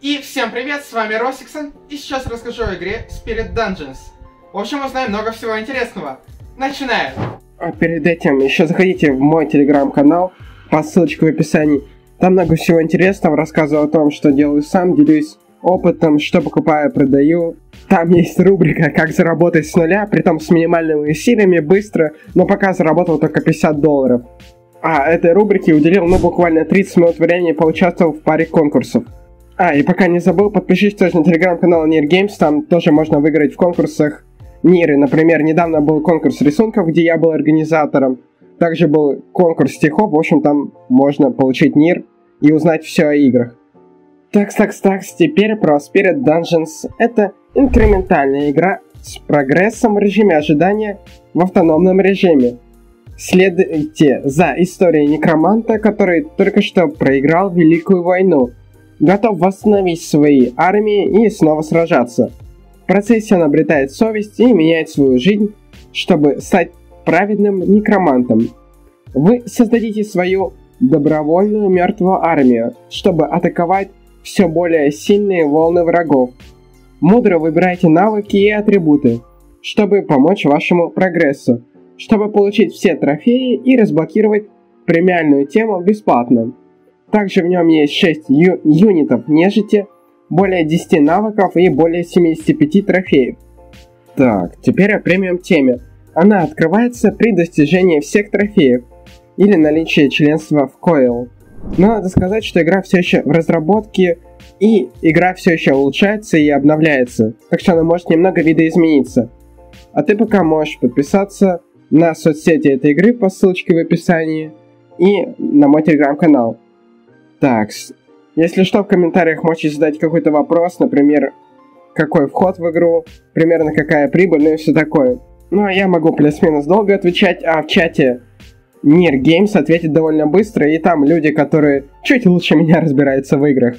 И всем привет, с вами Росиксон, и сейчас расскажу о игре Spirit Dungeons. В общем, узнаем много всего интересного. Начинаем! А перед этим еще заходите в мой телеграм-канал по ссылочке в описании. Там много всего интересного, рассказываю о том, что делаю сам, делюсь опытом, что покупаю, продаю. Там есть рубрика «Как заработать с нуля», притом с минимальными усилиями, быстро, но пока заработал только $50. А этой рубрике уделил, буквально 30 минут времени, поучаствовал в паре конкурсов. И пока не забыл, подпишитесь тоже на телеграм-канал Нир Геймс, там тоже можно выиграть в конкурсах Ниры. Например, недавно был конкурс рисунков, где я был организатором. Также был конкурс стихов, в общем, там можно получить Нир и узнать все о играх. Такс, теперь про Spirit Dungeons. Это инкрементальная игра с прогрессом в режиме ожидания в автономном режиме. Следуйте за историей некроманта, который только что проиграл Великую войну. Готов восстановить свои армии и снова сражаться. В процессе он обретает совесть и меняет свою жизнь, чтобы стать праведным некромантом. Вы создадите свою добровольную мертвую армию, чтобы атаковать все более сильные волны врагов. Мудро выбирайте навыки и атрибуты, чтобы помочь вашему прогрессу, чтобы получить все трофеи и разблокировать премиальную тему бесплатно. Также в нем есть 6 юнитов нежити, более 10 навыков и более 75 трофеев. Так, теперь о премиум теме. Она открывается при достижении всех трофеев или наличии членства в Coil. Но надо сказать, что игра все еще в разработке, и игра все еще улучшается и обновляется, так что она может немного видоизмениться. А ты пока можешь подписаться на соцсети этой игры по ссылочке в описании и на мой телеграм-канал. Так, если что, в комментариях можете задать какой-то вопрос, например, какой вход в игру, примерно какая прибыль, и все такое. Ну а я могу плюс-минус долго отвечать, а в чате Нир Геймс ответит довольно быстро, и там люди, которые чуть лучше меня разбираются в играх.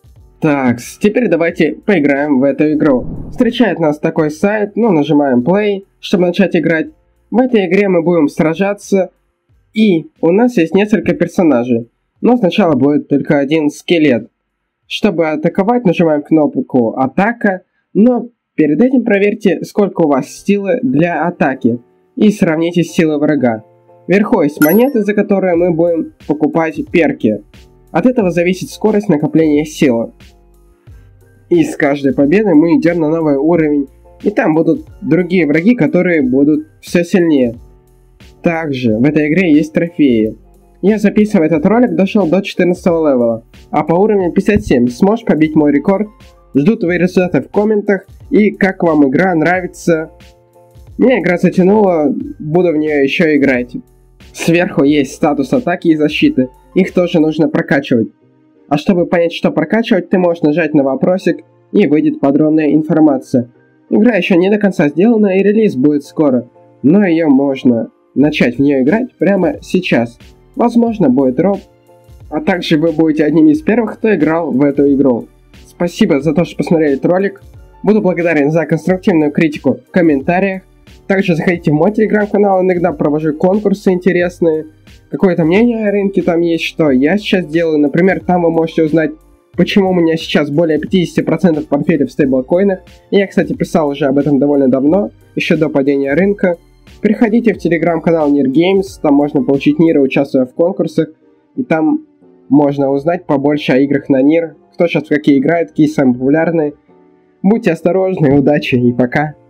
Так, теперь давайте поиграем в эту игру. Встречает нас такой сайт, нажимаем play, чтобы начать играть. В этой игре мы будем сражаться, и у нас есть несколько персонажей. Но сначала будет только один скелет. Чтобы атаковать, нажимаем кнопку «Атака», но перед этим проверьте, сколько у вас силы для атаки, и сравните с силой врага. Вверху есть монеты, за которые мы будем покупать перки. От этого зависит скорость накопления силы. И с каждой победой мы идем на новый уровень, и там будут другие враги, которые будут все сильнее. Также в этой игре есть трофеи. Я, записывая этот ролик, дошел до 14 левела, а по уровню 57. Сможешь побить мой рекорд? Жду твои результаты в комментах, и как вам игра, нравится? Меня игра затянула, буду в нее еще играть. Сверху есть статус атаки и защиты, их тоже нужно прокачивать. А чтобы понять, что прокачивать, ты можешь нажать на вопросик, и выйдет подробная информация. Игра еще не до конца сделана, и релиз будет скоро, но ее можно начать в нее играть прямо сейчас. Возможно, будет дроп, а также вы будете одним из первых, кто играл в эту игру. Спасибо за то, что посмотрели этот ролик. Буду благодарен за конструктивную критику в комментариях. Также заходите в мой телеграм-канал, иногда провожу конкурсы интересные. Какое-то мнение о рынке там есть, что я сейчас делаю. Например, там вы можете узнать, почему у меня сейчас более 50% портфеля в стейблкоинах. Я, кстати, писал уже об этом довольно давно, еще до падения рынка. Приходите в телеграм-канал Нир Геймс, там можно получить Нира, участвуя в конкурсах, и там можно узнать побольше о играх на Нир, кто сейчас в какие играет, какие самые популярные. Будьте осторожны, удачи и пока!